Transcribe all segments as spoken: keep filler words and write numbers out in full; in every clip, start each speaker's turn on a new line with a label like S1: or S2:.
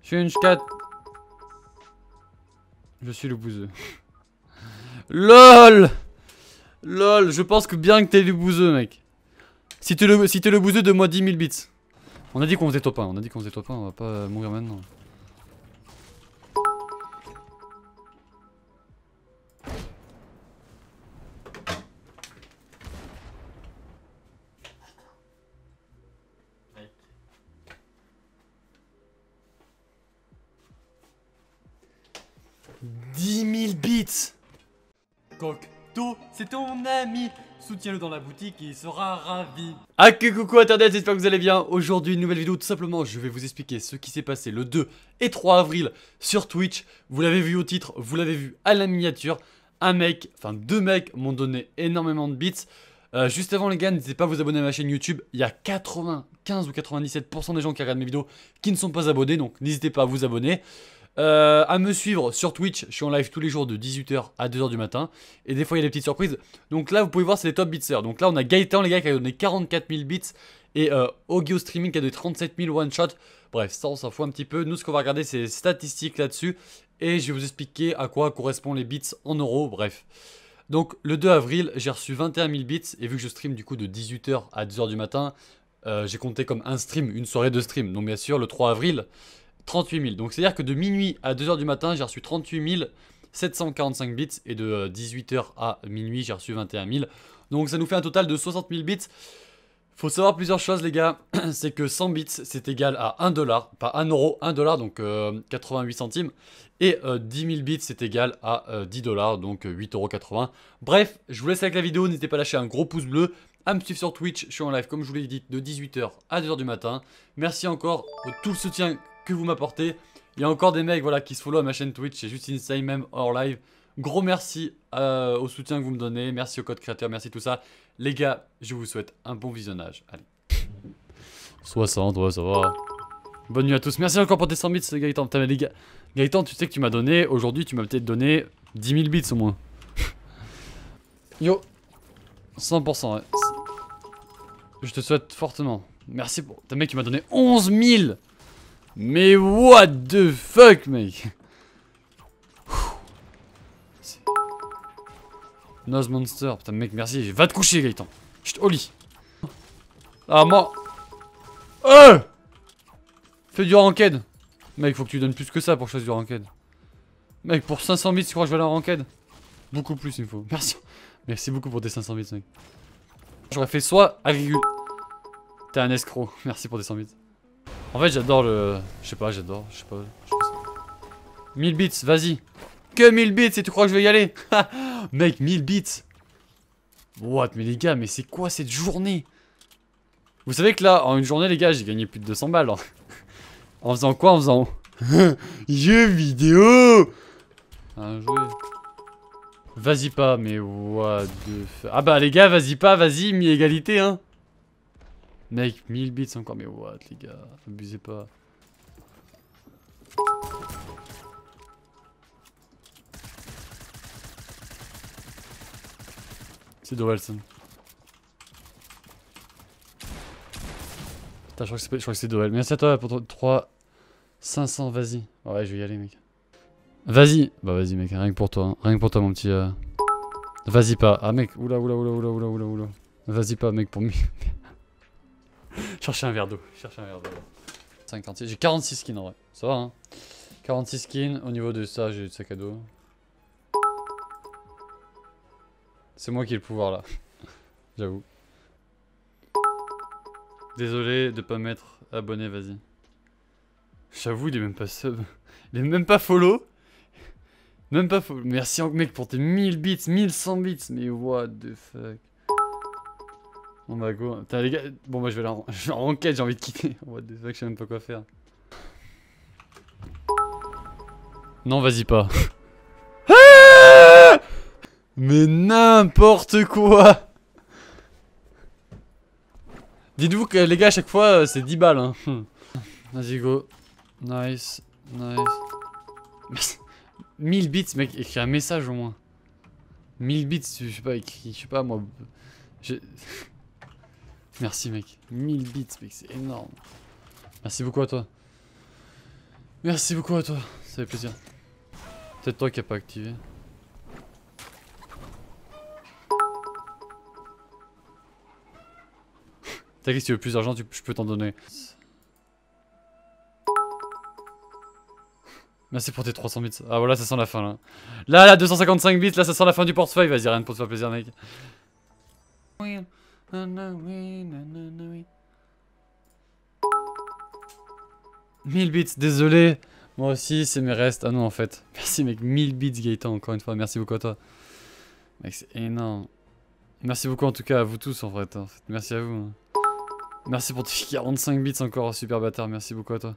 S1: suis une scat. Je suis le bouseux. LOL. LOL, je pense que bien que t'es le bouseux, mec. Si t'es le, si t'es le bouseux, donne-moi dix mille bits. On a dit qu'on faisait top un, on a dit qu'on faisait top un, on va pas mourir maintenant. dix mille bits. Cocteau, c'est ton ami. Soutiens-le dans la boutique et il sera ravi. Ah que coucou internet, j'espère que vous allez bien. Aujourd'hui une nouvelle vidéo, tout simplement je vais vous expliquer ce qui s'est passé le deux et trois avril sur Twitch. Vous l'avez vu au titre, vous l'avez vu à la miniature. Un mec, enfin deux mecs m'ont donné énormément de bits. euh, Juste avant les gars, n'hésitez pas à vous abonner à ma chaîne YouTube. Il y a quatre-vingt-quinze ou quatre-vingt-dix-sept pour cent des gens qui regardent mes vidéos qui ne sont pas abonnés. Donc n'hésitez pas à vous abonner. Euh, à me suivre sur Twitch, je suis en live tous les jours de dix-huit heures à deux heures du matin. Et des fois il y a des petites surprises. Donc là vous pouvez voir c'est les top bitsers. Donc là on a Gaëtan les gars qui a donné quarante-quatre mille bits. Et euh, Ogio Streaming qui a donné trente-sept mille one shot. Bref ça on s'en fout un petit peu. Nous ce qu'on va regarder c'est les statistiques là-dessus. Et je vais vous expliquer à quoi correspondent les bits en euros. Bref. Donc le deux avril j'ai reçu vingt et un mille bits. Et vu que je stream du coup de dix-huit heures à deux heures du matin, euh, j'ai compté comme un stream, une soirée de stream. Donc bien sûr le trois avril trente-huit mille. Donc c'est à dire que de minuit à deux heures du matin j'ai reçu trente-huit mille sept cent quarante-cinq bits. Et de dix-huit heures à minuit j'ai reçu vingt et un mille. Donc ça nous fait un total de soixante mille bits. Faut savoir plusieurs choses les gars. C'est que cent bits c'est égal à un dollar. Pas un euro, un dollar donc euh, quatre-vingt-huit centimes. Et euh, dix mille bits c'est égal à euh, dix dollars donc euh, huit euros quatre-vingts. Bref je vous laisse avec la vidéo. N'hésitez pas à lâcher un gros pouce bleu, à me suivre sur Twitch. Je suis en live comme je vous l'ai dit de dix-huit heures à deux heures du matin. Merci encore pour tout le soutien que vous m'apportez. Il y a encore des mecs voilà, qui se follow à ma chaîne Twitch. C'est juste insane même hors live. Gros merci euh, au soutien que vous me donnez. Merci au code créateur, merci tout ça. Les gars, je vous souhaite un bon visionnage. Allez. soixante, ouais ça va. Bonne nuit à tous. Merci encore pour tes cent bits Gaëtan. Putain mais les gars, Gaëtan tu sais que tu m'as donné, aujourd'hui tu m'as peut-être donné dix mille bits au moins. Yo. cent pour cent ouais. Je te souhaite fortement. Merci pour... T'as mec tu m'as donné onze mille. Mais what the fuck mec. Nose Monster, putain mec merci, va te coucher Gaëtan. Chut, au lit. Ah moi. Euh Fais du ranked. Mec faut que tu donnes plus que ça pour que je fasse du ranked. Mec pour cinq cents bits tu crois que je vais aller en ranked? Beaucoup plus il me faut. Merci. Merci beaucoup pour tes cinq cents bits mec. J'aurais fait soit agricule. T'es un escroc, merci pour tes cent bits. En fait j'adore le... Je sais pas, j'adore, je sais pas. Je sais pas. mille bits, vas-y. Que mille bits et tu crois que je vais y aller? Mec, mille bits. What? Mais les gars, mais c'est quoi cette journée? Vous savez que là, en une journée les gars, j'ai gagné plus de deux cents balles. Hein. En faisant quoi? En faisant... Jeux vidéo. Un jouet. Vas-y pas, mais what the fuck. Ah bah les gars, vas-y pas, vas-y, mi-égalité hein. Mec, mille bits encore, mais what les gars, abusez pas. C'est Dorelson. Putain, je crois que c'est Dorel. Merci à toi pour trois cinq cents, vas-y. Ouais, je vais y aller, mec. Vas-y. Bah, vas-y, mec, rien que pour toi. Hein. Rien que pour toi, mon petit. Euh... Vas-y pas. Ah, mec, oula, oula, oula, oula, oula, oula, oula. Vas-y pas, mec, pour moi. Chercher un verre d'eau. Chercher un verre d'eau. cinquante-six. J'ai quarante-six skins en vrai. Ça va, hein. quarante-six skins. Au niveau de ça, j'ai du sac à dos. C'est moi qui ai le pouvoir là. J'avoue. Désolé de pas m'être abonné, vas-y. J'avoue, il est même pas sub. Il est même pas follow. Même pas follow. Merci mec pour tes mille bits, mille cent bits. Mais what the fuck. Bon bah go. Putain les gars. Bon bah je vais aller en, je vais en enquête, j'ai envie de quitter. What the fuck, je sais même pas quoi faire. Non, vas-y pas. Mais n'importe quoi. Dites-vous que les gars à chaque fois c'est dix balles hein. Vas-y go. Nice. Nice. mille bits mec, écris un message au moins. mille bits, je sais pas, écrit, je sais pas moi. Merci mec. mille bits mec, c'est énorme. Merci beaucoup à toi. Merci beaucoup à toi, ça fait plaisir. Peut-être toi qui a pas activé. T'inquiète, si tu veux plus d'argent, tu... je peux t'en donner. Merci pour tes trois cents bits. Ah voilà, ça sent la fin là. Là, là, deux cent cinquante-cinq bits, là, ça sent la fin du portefeuille. Vas-y, rien pour te faire plaisir, mec. mille bits, désolé. Moi aussi, c'est mes restes. Ah non, en fait. Merci, mec. mille bits, Gaëtan, encore une fois. Merci beaucoup à toi. Mec, c'est énorme. Merci beaucoup, en tout cas, à vous tous, en fait. En fait. Merci à vous. Merci pour tes quarante-cinq bits encore, super bâtard. Merci beaucoup à toi.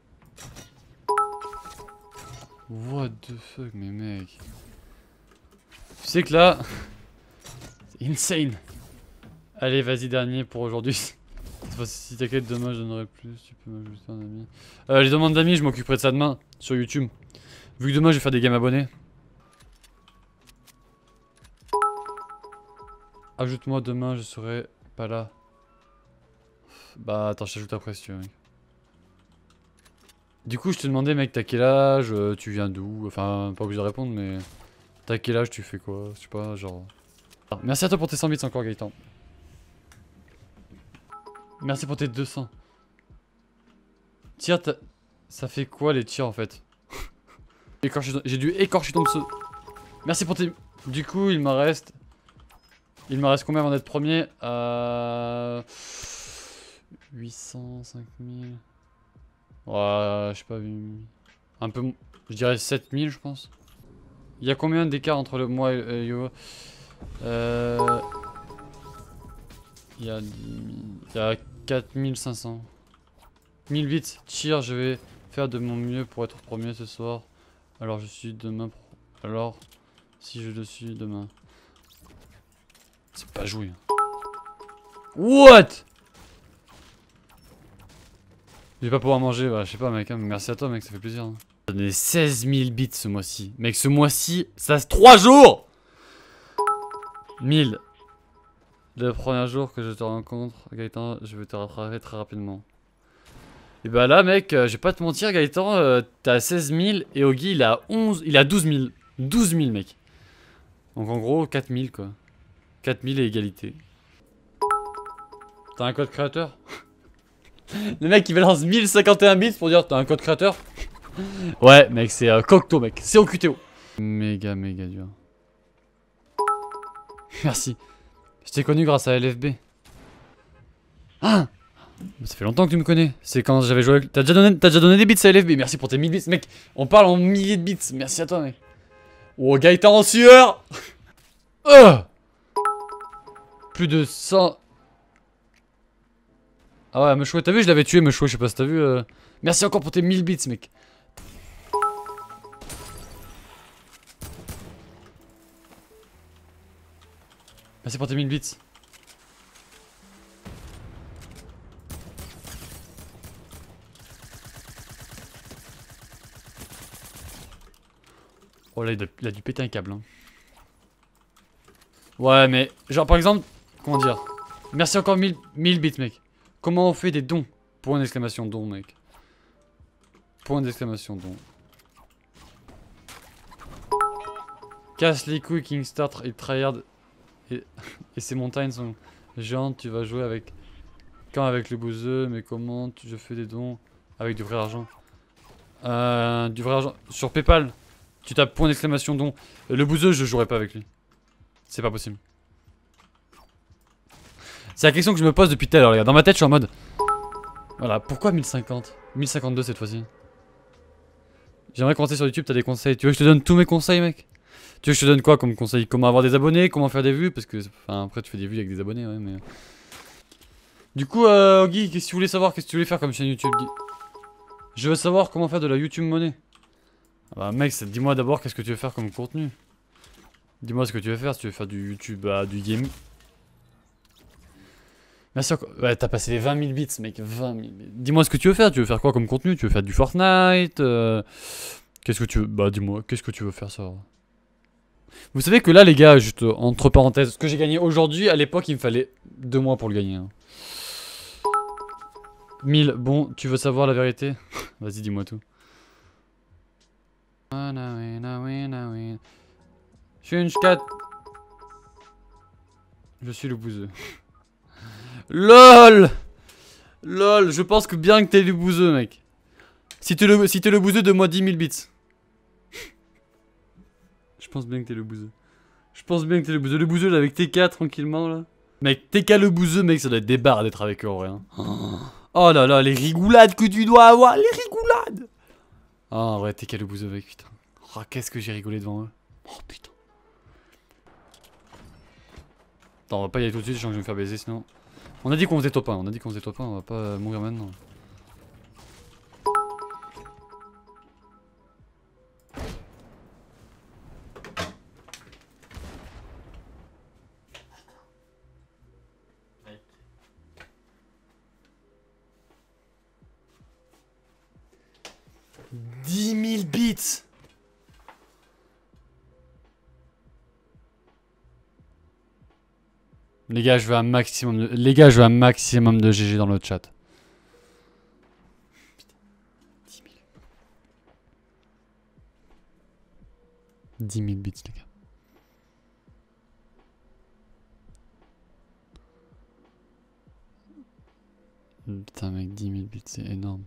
S1: What the fuck, mais mec. Tu sais que là... c'est insane. Allez, vas-y, dernier pour aujourd'hui. Si t'inquiète, demain je donnerai plus. Tu peux m'ajouter un ami. Euh, les demandes d'amis, je m'occuperai de ça demain sur YouTube. Vu que demain je vais faire des games abonnés. Ajoute-moi demain, je serai pas là. Bah attends, je t'ajoute après si tu veux, mec. Du coup, je te demandais, mec, t'as quel âge, euh, tu viens d'où? Enfin, pas obligé de répondre, mais... T'as quel âge, tu fais quoi? Je sais pas, genre... Ah, merci à toi pour tes cent bits encore, Gaëtan. Merci pour tes deux cents. Tire, ça fait quoi les tirs en fait? J'ai dû écorcher ton pseudo. Merci pour tes... Du coup, il me reste... Il me reste combien avant d'être premier? Euh... huit cent, cinq mille... Ouais, je sais pas... Un peu... Je dirais sept mille, je pense. Il y a combien d'écart entre le moi et Yo? Euh... Il y a dix mille... Il y a quatre mille cinq cents. mille bits. Cheer, je vais faire de mon mieux pour être premier ce soir. Alors je suis demain... Pro... Alors... Si je le suis demain... C'est pas joué. What? Je vais pas pouvoir manger, bah, je sais pas mec, hein, mais merci à toi mec, ça fait plaisir. Hein. J'ai donné seize mille bits ce mois-ci. Mec, ce mois-ci, ça se trois jours. mille. Le premier jour que je te rencontre, Gaëtan, je vais te rattraper très rapidement. Et bah là mec, euh, je vais pas te mentir Gaëtan, euh, t'as seize mille et Ogi il a onze, il a douze mille. douze mille mec. Donc en gros quatre mille quoi. quatre mille et égalité. T'as un code créateur? Le mec il balance mille cinquante et un bits pour dire t'as un code créateur? Ouais mec c'est euh, Cocteau mec, c'est au Q T O. Méga méga dur. Merci. Je t'ai connu grâce à L F B. Ah! Ça fait longtemps que tu me connais. C'est quand j'avais joué avec... T'as déjà donné... déjà donné des bits à L F B. Merci pour tes mille bits mec. On parle en milliers de bits. Merci à toi mec. Oh Gaëtan en sueur. euh Plus de cent... Ah ouais, Meshoué, t'as vu, je l'avais tué, Meshoué, je sais pas si t'as vu. Euh... Merci encore pour tes mille bits, mec. Merci pour tes mille bits. Oh là, il a, il a dû péter un câble. Hein. Ouais, mais genre par exemple, comment dire? Merci encore mille, mille bits, mec. Comment on fait des dons? Point d'exclamation don, mec. Point d'exclamation don. Casse les couilles, Kingstar et Tryhard. Et, et ces montagnes sont géantes. Tu vas jouer avec. Quand avec le bouseux? Mais comment tu, je fais des dons? Avec du vrai argent. Euh, du vrai argent. Sur PayPal. Tu tapes point d'exclamation don. Le bouseux, je jouerai pas avec lui. C'est pas possible. C'est la question que je me pose depuis tout à l'heure, les gars. Dans ma tête, je suis en mode. Voilà, pourquoi mille cinquante? mille cinquante-deux cette fois-ci. J'aimerais commencer sur YouTube, t'as des conseils. Tu veux que je te donne tous mes conseils, mec? Tu veux que je te donne quoi comme conseil? Comment avoir des abonnés? Comment faire des vues? Parce que, enfin, après, tu fais des vues avec des abonnés, ouais, mais. Du coup, euh, Guy, qu'est-ce que tu voulais savoir? Qu'est-ce que tu voulais faire comme chaîne YouTube? Je veux savoir comment faire de la YouTube monnaie. Ah bah, mec, dis-moi d'abord qu'est-ce que tu veux faire comme contenu. Dis-moi ce que tu veux faire. Si tu veux faire du YouTube, bah, du game. Merci encore. Ouais, t'as passé les vingt mille bits, mec. vingt mille. Dis-moi ce que tu veux faire. Tu veux faire quoi comme contenu? Tu veux faire du Fortnite euh... Qu'est-ce que tu veux? Bah, dis-moi, qu'est-ce que tu veux faire, ça? Vous savez que là, les gars, juste entre parenthèses, ce que j'ai gagné aujourd'hui, à l'époque, il me fallait deux mois pour le gagner. Hein. mille. Bon, tu veux savoir la vérité? Vas-y, dis-moi tout. Je suis une scat. Je suis le bouseux. LOL. LOL, je pense que bien que t'es le bouseux, mec. Si t'es le, si t'es le bouseux, donne-moi dix mille bits. Je pense bien que t'es le bouseux. Je pense bien que t'es le bouseux. Le bouseux, là, avec T K, tranquillement, là. Mec, T K le bouseux, mec, ça doit être des barres d'être avec eux, en vrai. Hein. Oh là là, les rigoulades que tu dois avoir, les rigoulades. Ah, en vrai, T K le bouseux, mec, putain. Oh, qu'est-ce que j'ai rigolé devant eux. Oh, putain. Attends, on va pas y aller tout de suite, je sens que je vais me faire baiser, sinon... On a dit qu'on faisait top un, on a dit qu'on faisait top un, on va pas mourir maintenant. dix mille bits. Les gars, je veux un maximum de... Les gars, je veux un maximum de G G dans le chat. Putain. dix mille. dix mille bits, les gars. Putain, mec, dix mille bits, c'est énorme.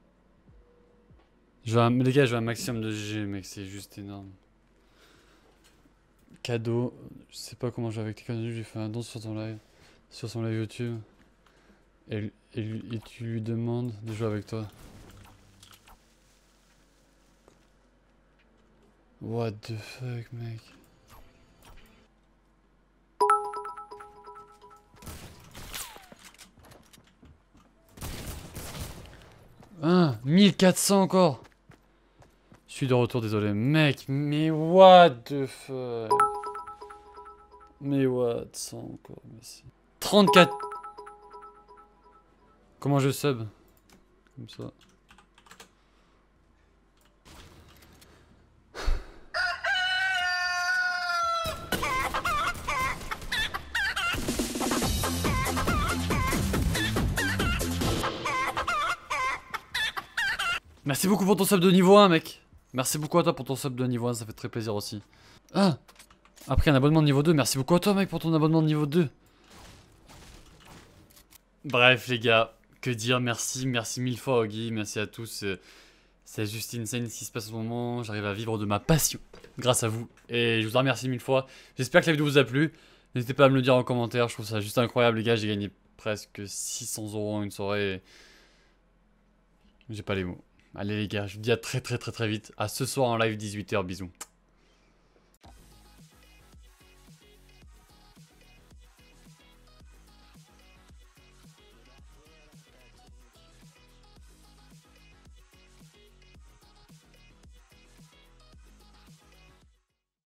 S1: Je veux un... Les gars, je veux un maximum de G G, mec, c'est juste énorme. Cadeau, je sais pas comment jouer avec tes cadeaux, j'ai fait un don sur ton live, sur son live YouTube. Et, et, et tu lui demandes de jouer avec toi. What the fuck, mec. Ah, mille quatre cents encore. Je suis de retour, désolé. Mec, mais what the fuck. Mais what, cent encore, merci. trente-quatre. Comment je sub? Comme ça. Merci beaucoup pour ton sub de niveau un, mec. Merci beaucoup à toi pour ton sub de niveau un, ça fait très plaisir aussi. Ah, après un abonnement de niveau deux, merci beaucoup à toi, mec, pour ton abonnement de niveau deux. Bref, les gars, que dire, merci, merci mille fois, Oggy, merci à tous. C'est juste insane ce qui se passe en ce moment, j'arrive à vivre de ma passion, grâce à vous. Et je vous en remercie mille fois. J'espère que la vidéo vous a plu. N'hésitez pas à me le dire en commentaire, je trouve ça juste incroyable, les gars. J'ai gagné presque six cents euros en une soirée. J'ai pas les mots. Allez les gars, je vous dis à très très très très vite. À ce soir en live dix-huit heures, bisous.